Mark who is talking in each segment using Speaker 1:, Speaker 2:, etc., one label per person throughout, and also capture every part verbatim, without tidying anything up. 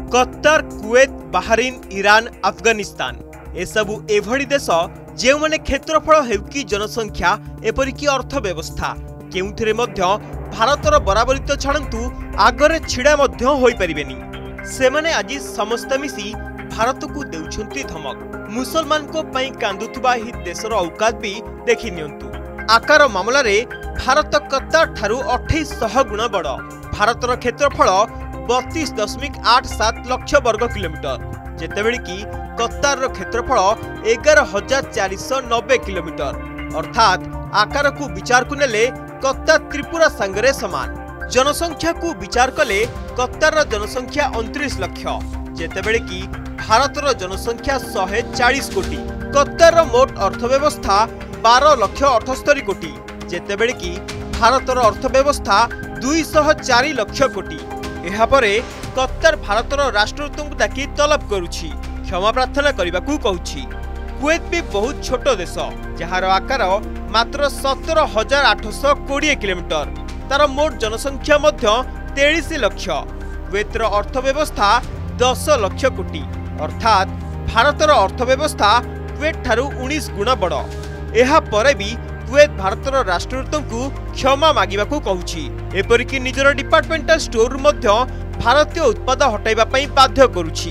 Speaker 1: कतार, Kuwait, Bahrain, Iran, Afghanistan एसबू एभली देश जो माने क्षेत्रफल हेउकी जनसंख्या एपरिकी अर्थव्यवस्था केउथिरे मध्य भारतर बराबरी तो छाड़ू आगरे छिड़ा होई परिबेनी से माने आज समस्त मिसी भारत को देउछंती धमक। मुसलमान को पई कांदुथुबा ही देशर औकात भी देखि नियंतु। आकार मामला रे भारत कतार ठारू अठाईस सौ गुण बड़। भारतर क्षेत्रफल बत्तीस दशमिक आठ सात लक्ष वर्ग किलोमीटर जेतेबेले कि कतार क्षेत्रफल एगार हजार चार सौ नब्बे किलोमीटर अर्थात आकार को विचार को नेले कतार त्रिपुरा संगरे समान। जनसंख्या को विचार कले कतार जनसंख्या उनतीस लक्ष जेतेबेले कि भारतर जनसंख्या सौ चालीस कोटी। कतार मोट अर्थव्यवस्था बारह लक्ष अठस्तरी कोटी जेतेबेले कि भारतर अर्थव्यवस्था दुई सौ चार लक्ष कोटी। एहा परे कतार भारतर राष्ट्रदूत को डाकी तलब करुछि, क्षमा प्रार्थना करने को कहूछि। कुवेत भी बहुत छोट देश जार आकार मात्र सतर हजार आठश कोड़े किलोमीटर, तार मोट जनसंख्या मध्य तेईस लक्ष। कुवेतर अर्थव्यवस्था दस लक्ष कोटी अर्थात भारतर अर्थव्यवस्था कुवेत ठारू उन्नीस गुण बड़। एहा परे भी कुवेत भारतर राष्ट्रदूत को क्षमा मागिबा को कहूछि, एपरिकी निजर डिपार्टमेंटल स्टोर मध्य भारतीय उत्पाद हटाइबा पई बाध्य करुछि।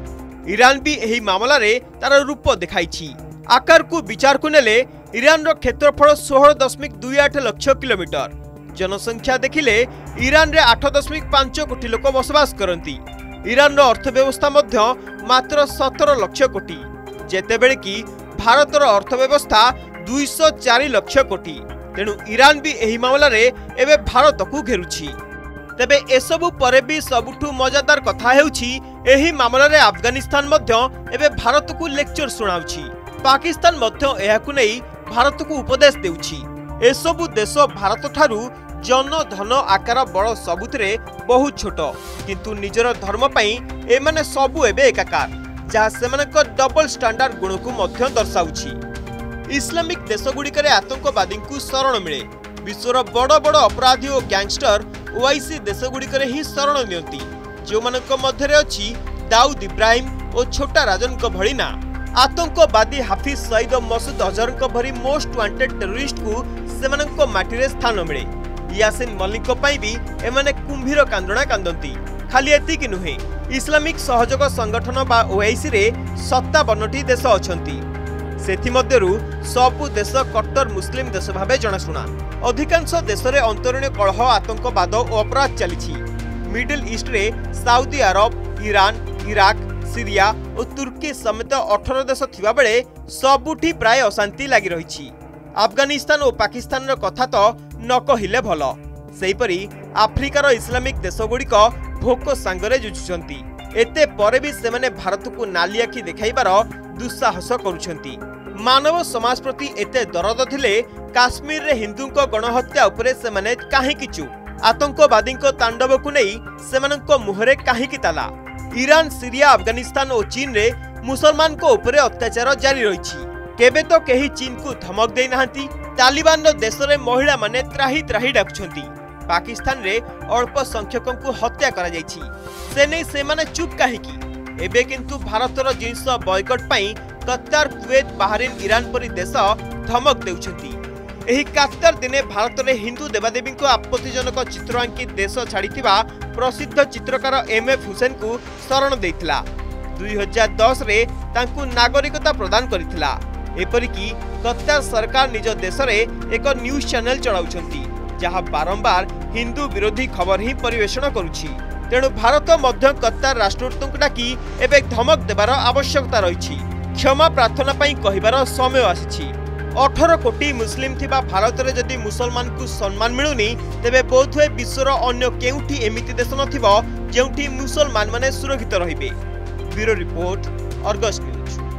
Speaker 1: ईरान भी एही मामला रे तार रूप देखाइछि। आकार को विचार को नेले ईरान रो क्षेत्रफल सोलह दशमिक दुई आठ लक्ष किलोमीटर। जनसंख्या देखिले ईरान रे आठ दशमिक पांच कोटी लोक बसवास करती। ईरान रो अर्थव्यवस्था मध्य मात्र सतर लक्ष कोटी जेतेबेले कि भारतर अर्थव्यवस्था दुई सौ चार लक्ष कोटी। तेणु ईरान भी एही मामला रे एबे भारत को घेरुछि। तेबे एसबु परे भी सबुठु मजादार कथा हेउछि एही मामला रे अफगानिस्तान मध्य एबे भारत को लेक्चर सुनाउछि। पाकिस्तान मध्य एहाकु नै भारत को उपदेश देउछि। एसबु देश भारत ठारू जन धन आकार बड़ सबुतरे बहुत छोट, किंतु निजर धर्म पई एमाने सबु एबे एकाकार जहा सेमानक डबल स्टैंडर्ड गुण को मध्य दर्शाउछि। इस्लामिक देशगुड़िकरे आतंकवादी को शरण मिले। विश्वर बड़ बड़ अपराधी और गैंगस्टर ओआईसी देशगुड़िकरे ही शरण नियंती, जो मानक मध्यरे अछि दाऊद इब्राहिम और छोटा राजन को भली ना। आतंकवादी हाफिज सईद और मसूद अजहर को भरी मोस्ट वांटेड टेररिस्ट को सेमानक माटीरे स्थान मिले। यासिन मलिक को पाई भी एमाने कुंभीर कांदणा कांदंती। खाली एतिक नुहे, इस्लामिक सहयोग संगठन बा ओआईसी रे सत्तावनटी देश अछंती। सेथिमध्यरु सबु देश कट्टर मुस्लिम देश भावे जनाशुना। अधिकांश देश में अंतरीण कलह, आतंकवाद और अपराध चली। मिडिल ईस्ट रे Saudi Arabia, Iran, Iraq, Syria और तुर्की समेत अठारह देश थिबा बेले सबुठी प्राय अशांति लगी रही। अफगानिस्तान और पाकिस्तान रो कथा तो न कहिले भल। सेहीपरि आफ्रिकार इस्लामिक देशगुड़िक भोक सांगरे जुझुछंती। एते परे भी सेमाने भारत को नाली आखि देखाइबार दुस्साहस करुछंती। मानव समाज प्रति एते दरद थिले काश्मीर रे हिंदू को गणहत्या उपरे सेमाने काहेकि चुप? आतंकवादी तांडव को नहीं सेमानक मुहरे काहेकि ताला? ईरान, सीरिया, अफगानिस्तान और चीन रे मुसलमान को उपरे अत्याचार जारी रही। केबे तो केही चीन को धमक दे नाहंती। तालिबान रो देश रे महिला माने त्राही त्राही डाकुछंती। पाकिस्तान रे अल्प संख्यकों को हत्या करा जायछि, से नै से माने चुप काहेकि? एबे किंतु भारतर जिनस बॉयकट पई कतार, कुवेत, बाहरीन, ईरान परी देश धमक देउछंती। एही कतार दिने भारत रे हिंदू देवादेवी को आपत्तिजनक चित्र आंकी देश छाड़ीथिबा प्रसिद्ध चित्रकार एम एफ हुसैन को शरण देइथिला। दुई हजार दस रे तांकु नागरिकता प्रदान करिथिला। एपरिकी कतार सरकार निज देश रे एक न्यूज चैनल चलाउछंती जहाँ बारंबार हिंदू विरोधी खबर ही परिवेषण करुछि। तेणु भारत मध्य कतार राष्ट्रदूत को डाकी एबे धमक देबार आवश्यकता रही। क्षमा प्रार्थना पई कहिबार समय आसीछि। अठारह कोटी मुस्लिम थिबा भारत रे जदि मुसलमान को सम्मान मिलुनी, तेबे बोधवे विश्वर अन्य केउठी एमिति देश नथिबो जेउठी मुसलमान माने सुरक्षित रहिबे। Bureau report, Argus news.